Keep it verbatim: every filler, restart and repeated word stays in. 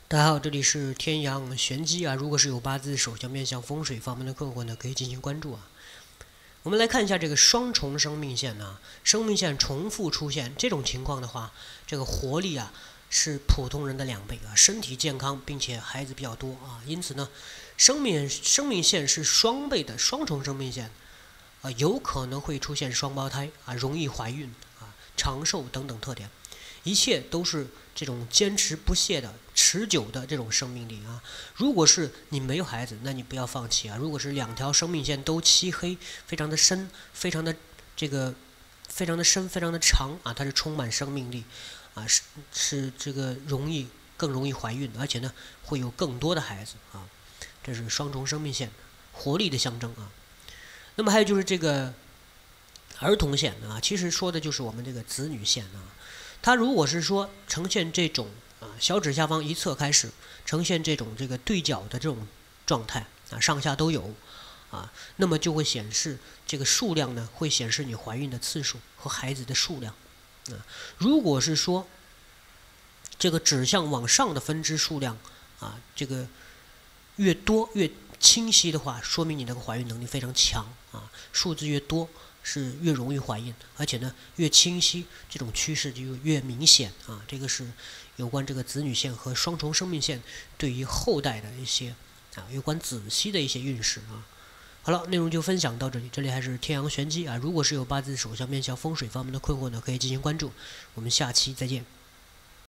大家好，这里是天阳玄机啊。如果是有八字、手相、面相、风水方面的困惑呢，可以进行关注啊。我们来看一下这个双重生命线啊，生命线重复出现这种情况的话，这个活力啊是普通人的两倍啊，身体健康，并且孩子比较多啊。因此呢，生命生命线是双倍的双重生命线啊，有可能会出现双胞胎啊，容易怀孕啊，长寿等等特点。一切都是这种坚持不懈的、持久的这种生命力啊。如果是你没有孩子，那你不要放弃啊。如果是两条生命线都漆黑，非常的深，非常的这个非常的深，非常的长啊，它是充满生命力啊，是是这个容易更容易怀孕，而且呢会有更多的孩子啊。这是双重生命线，活力的象征啊。那么还有就是这个儿童线啊，其实说的就是我们这个子女线啊。它如果是说呈现这种啊小指下方一侧开始呈现这种这个对角的这种状态啊，上下都有啊，那么就会显示这个数量呢，会显示你怀孕的次数和孩子的数量啊。如果是说这个指向往上的分支数量啊，这个越多越清晰的话，说明你那个怀孕能力非常强啊，数字越多是越容易怀孕，而且呢越清晰，这种趋势就越明显啊。这个是有关这个子女线和双重生命线对于后代的一些啊有关子息的一些运势啊。好了，内容就分享到这里，这里还是天阳玄机啊。如果是有八字、手相、面相、风水方面的困惑呢，可以进行关注。我们下期再见。